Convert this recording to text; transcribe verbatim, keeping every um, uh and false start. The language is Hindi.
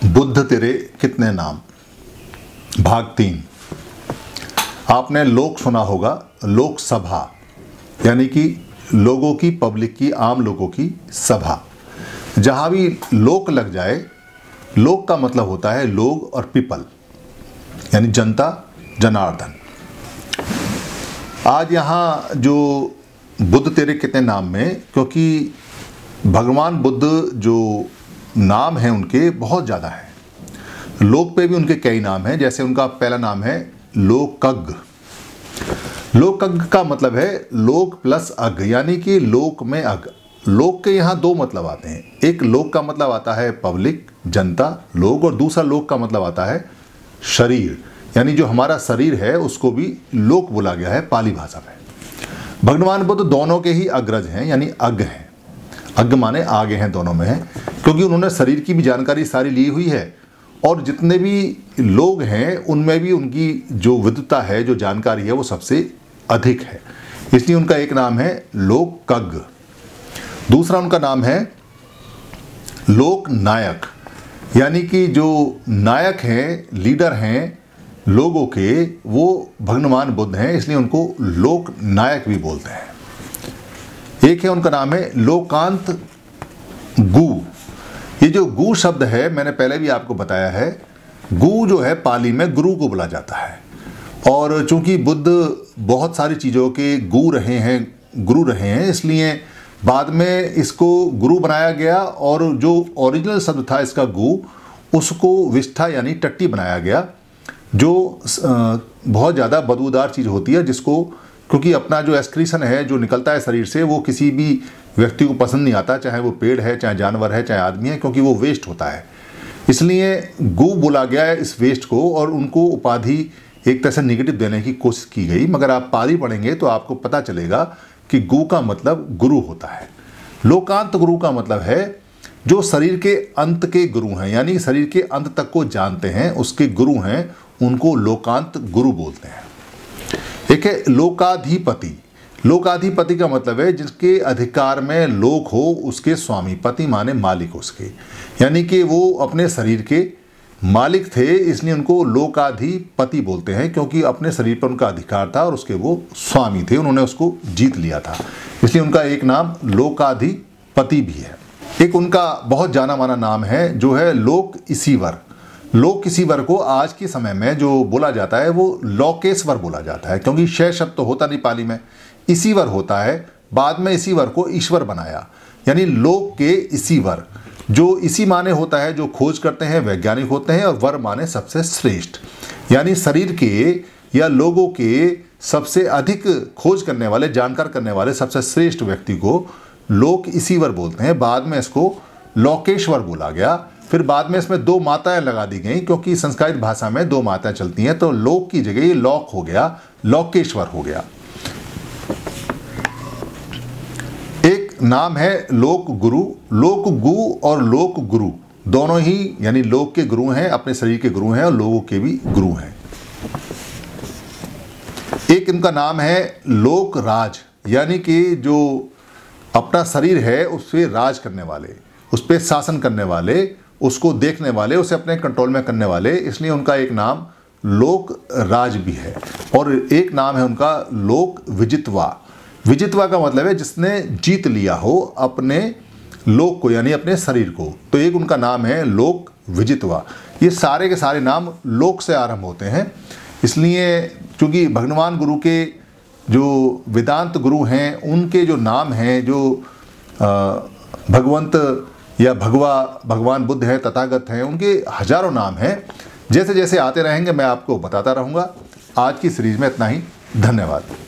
बुद्ध तेरे कितने नाम, भाग तीन। आपने लोक सुना होगा, लोकसभा यानी कि लोगों की, पब्लिक की, आम लोगों की सभा। जहाँ भी लोक लग जाए, लोक का मतलब होता है लोग और पीपल यानी जनता, जनार्दन। आज यहाँ जो बुद्ध तेरे कितने नाम में, क्योंकि भगवान बुद्ध जो नाम हैं उनके बहुत ज़्यादा हैं। लोक पे भी उनके कई नाम हैं। जैसे उनका पहला नाम है लोकज्ञ। लोकज्ञ का मतलब है लोक प्लस अज्ञ, यानी कि लोक में अज्ञ। लोक के यहाँ दो मतलब आते हैं। एक लोक का मतलब आता है पब्लिक, जनता, लोग, और दूसरा लोक का मतलब आता है शरीर, यानी जो हमारा शरीर है उसको भी लोक बोला गया है पाली भाषा में। भगवान बुद्ध दोनों के ही अग्रज हैं, यानी अज्ञ हैं। अज्ञ माने आगे हैं, दोनों में हैं, क्योंकि उन्होंने शरीर की भी जानकारी सारी ली हुई है और जितने भी लोग हैं उनमें भी उनकी जो विद्वता है, जो जानकारी है, वो सबसे अधिक है। इसलिए उनका एक नाम है लोकज्ञ। दूसरा उनका नाम है लोकनायक, यानी कि जो नायक हैं, लीडर हैं लोगों के, वो भगवान बुद्ध हैं, इसलिए उनको लोकनायक भी बोलते हैं। एक है उनका नाम है लोकांत गु। ये जो गु शब्द है, मैंने पहले भी आपको बताया है, गु जो है पाली में गुरु को बोला जाता है। और चूंकि बुद्ध बहुत सारी चीज़ों के गु रहे हैं, गुरु रहे हैं, इसलिए बाद में इसको गुरु बनाया गया और जो ओरिजिनल शब्द था इसका गु, उसको विष्ठा यानी टट्टी बनाया गया, जो बहुत ज़्यादा बदबूदार चीज़ होती है, जिसको, क्योंकि अपना जो एक्सक्रीशन है जो निकलता है शरीर से, वो किसी भी व्यक्ति को पसंद नहीं आता, चाहे वो पेड़ है, चाहे जानवर है, चाहे आदमी है, क्योंकि वो वेस्ट होता है। इसलिए गु बोला गया है इस वेस्ट को, और उनको उपाधि एक तरह से निगेटिव देने की कोशिश की गई। मगर आप पाली पढ़ेंगे तो आपको पता चलेगा कि गु का मतलब गुरु होता है। लोकांत गुरु का मतलब है जो शरीर के अंत के गुरु हैं, यानी शरीर के अंत तक को जानते हैं, उसके गुरु हैं, उनको लोकांत गुरु बोलते हैं। एक है लोकाधिपति। लोकाधिपति का मतलब है जिसके अधिकार में लोक हो, उसके स्वामी। पति माने मालिक उसके, यानी कि वो अपने शरीर के मालिक थे, इसलिए उनको लोकाधिपति बोलते हैं, क्योंकि अपने शरीर पर उनका अधिकार था और उसके वो स्वामी थे, उन्होंने उसको जीत लिया था, इसलिए उनका एक नाम लोकाधिपति भी है। एक उनका बहुत जाना माना नाम है जो है लोक ईश्वर। लोक ईश्वर को आज के समय में जो बोला जाता है वो लोकेश्वर बोला जाता है, क्योंकि शय शब्द तो होता नहीं पाली में, ईश्वर होता है। बाद में ईश्वर को ईश्वर बनाया, यानी लोक के ईश्वर। जो इसी माने होता है जो खोज करते हैं, वैज्ञानिक होते हैं, और वर माने सबसे श्रेष्ठ, यानी शरीर के या लोगों के सबसे अधिक खोज करने वाले, जानकार करने वाले सबसे श्रेष्ठ व्यक्ति को लोक ईश्वर बोलते हैं। बाद में इसको लोकेश्वर बोला गया। फिर बाद में इसमें दो माताएं लगा दी गई, क्योंकि संस्कृत भाषा में दो माताएं चलती हैं, तो लोक की जगह ये लोक हो गया, लोकेश्वर हो गया। एक नाम है लोक गुरु। लोक गु और लोक गुरु दोनों ही, यानी लोक के गुरु हैं, अपने शरीर के गुरु हैं, और लोगों के भी गुरु हैं। एक इनका नाम है लोकराज, यानी कि जो अपना शरीर है उस पर राज करने वाले, उस पर शासन करने वाले, उसको देखने वाले, उसे अपने कंट्रोल में करने वाले, इसलिए उनका एक नाम लोकराज भी है। और एक नाम है उनका लोक विजितवा। विजितवा का मतलब है जिसने जीत लिया हो अपने लोक को, यानी अपने शरीर को, तो एक उनका नाम है लोक विजितवा। ये सारे के सारे नाम लोक से आरंभ होते हैं, इसलिए क्योंकि भगवान गुरु के जो वेदांत गुरु हैं उनके जो नाम हैं, जो भगवंत या भगवा भगवान बुद्ध हैं, तथागत हैं, उनके हजारों नाम हैं। जैसे जैसे आते रहेंगे मैं आपको बताता रहूँगा। आज की सीरीज में इतना ही। धन्यवाद।